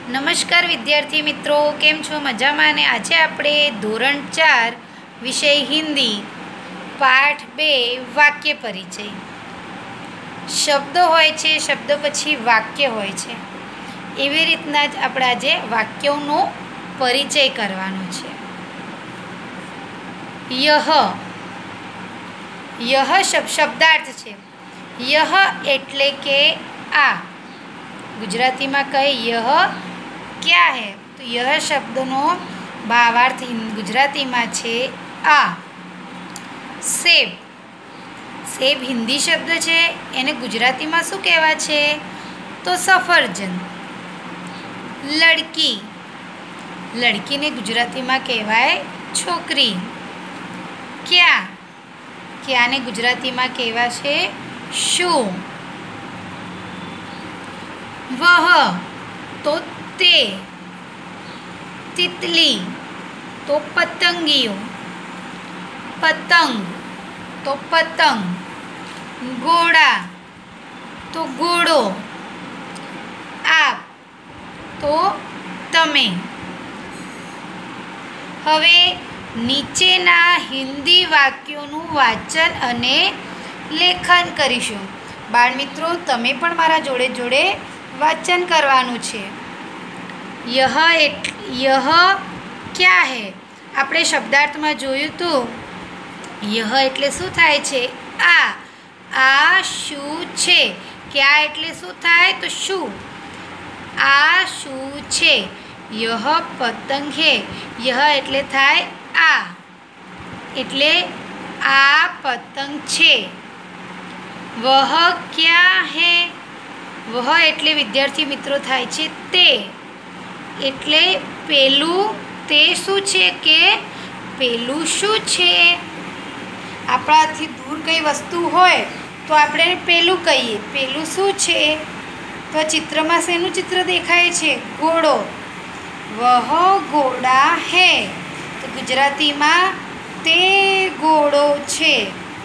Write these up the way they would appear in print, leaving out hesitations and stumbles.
નમસ્કાર વિદ્યાર્થી મિત્રો, કેમ છો? મજામાં ને? આજે આપણે ધોરણ 4 વિષય હિન્દી પાઠ 2 વાક્ય પરિચય. શબ્દો હોય છે, શબ્દો પછી વાક્ય હોય છે. એવી રીતના જ આપણે આજે વાક્યોનો પરિચય કરવાનો છે. યહ યહ શબ્દાર્થ છે. યહ એટલે કે આ. ગુજરાતીમાં કહે યહ क्या है, तो यह शब्दનો ભાવાર્થ ગુજરાતીમાં છે આ. સેબ સેબ હિન્દી શબ્દ છે, એને ગુજરાતીમાં શું કહેવાય છે? તો સફરજન. લડકી લડકીને ગુજરાતીમાં કહેવાય છોકરી. ક્યાં ક્યાંને ગુજરાતીમાં કહેવાશે શું. વહ તો તે. તિતલી તો પતંગિયો. પતંગ તો પતંગ. ઘોડા તો ઘોડો. આપ તો તમે. હવે નીચેના હિન્દી વાક્યોનું વાંચન અને લેખન કરીશું. બાળમિત્રો, તમે પણ મારા જોડે જોડે વાંચન કરવાનું છે. યહ ક્યા હૈ, આપણે શબ્દાર્થમાં જોયું હતું. યહ એટલે શું થાય છે? આ શું છે? ક્યા એટલે શું થાય? તો શું. આ શું છે? યહ પતંગ હે. યહ એટલે થાય આ, એટલે આ પતંગ છે. વહ ક્યા હે. વહ એટલે વિદ્યાર્થી મિત્રો થાય છે તે, એટલે પેલું તે શું છે કે પેલું શું છે. આપણાથી દૂર કઈ વસ્તુ હોય તો આપણે પેલું કહીએ. પેલું શું છે? તો ચિત્રમાં શેનું ચિત્ર દેખાય છે? ઘોડો. વહ ઘોડા હે, તો ગુજરાતીમાં તે ઘોડો છે.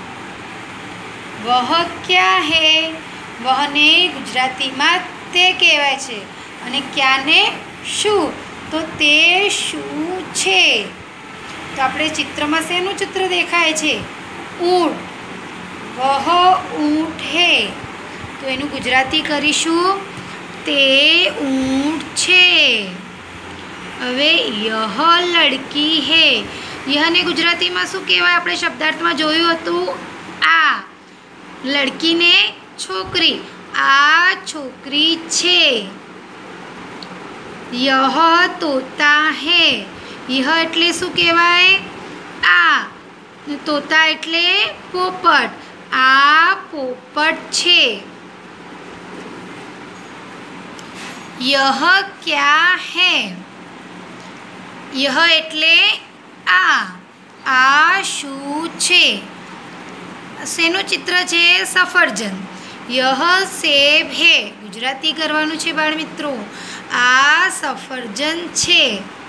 વહ ક્યા હે. વહને ગુજરાતીમાં તે કહેવાય છે, અને ક્યાંને શું, તો તે શું છે. તો આપણે ચિત્રમાં શેનું ચિત્ર દેખાય છે? ઊંટ. વહ ઊંટ હે, તો એનું ગુજરાતી કરીશું તે ઊંટ છે. હવે યહ લડકી હે. યહને ગુજરાતીમાં શું કહેવાય? આપણે શબ્દાર્થમાં જોયું હતું આ. લડકીને છોકરી. આ છોકરી છે. યહ તોતા હે. યહ એટલે શું કહેવાય? આ. તોતા એટલે પોપટ. આ પોપટ છે. યહ ક્યા હે. યહ એટલે આ શું છે? શેનું ચિત્ર છે? સફરજન. યહ સેબ હે. ગુજરાતી કરવાનું છે બાળમિત્રો. આ સફરજન છે.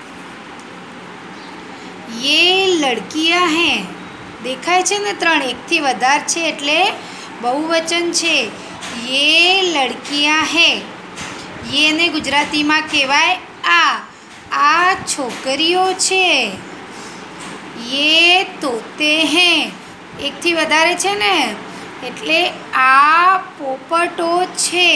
યે લડકિયા હે. દેખાય છે ને? 3 એકથી વધારે છે એટલે બહુવચન છે. યે લડકિયા હે. યેને ગુજરાતીમાં કહેવાય આ છોકરીઓ છે. યે તોતે હે. એકથી વધારે છે ને, એટલે આ પોપટો છે.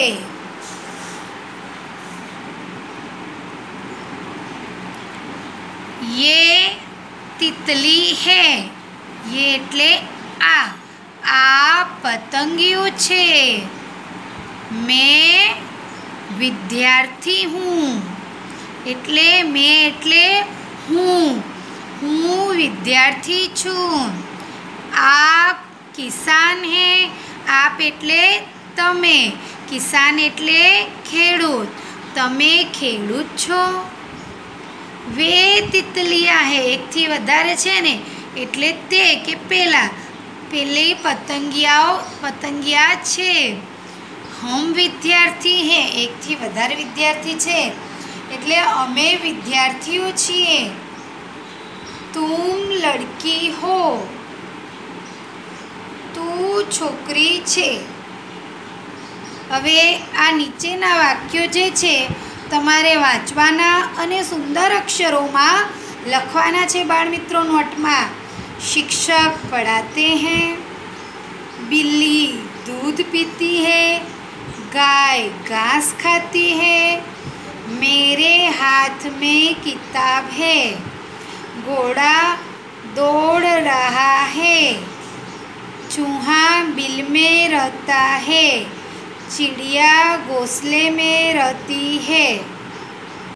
યે તિતલી હે. યે એટલે આ પતંગિયું છે. મેં વિદ્યાર્થી હું, એટલે મેં એટલે હું વિદ્યાર્થી છું. આપ કિસાન હે. આપ એટલે તમે. કિસાન એટલે ખેડૂત. તમે ખેડૂત છો. વે તિતલિયા હે. એકથી વધારે છે ને, એટલે તે કે પેલી પતંગિયા છે. હમ વિદ્યાર્થી હે. એકથી વધારે વિદ્યાર્થી છે, એટલે અમે વિદ્યાર્થીઓ છીએ. તુમ લડકી હો. તું છોકરી છે. હવે આ નીચેના વાક્યો જે છે તમારે વાંચવાના અને સુંદર અક્ષરોમાં લખવાના છે બાળમિત્રો નોટમાં। शिक्षक पढ़ाते हैं, बिल्ली दूध पीती है, गाय घास खाती है, मेरे हाथ में किताब है, घोड़ा दौड़ रहा है, चूहा बिल में रहता है, चिड़िया घोंसले में रहती है।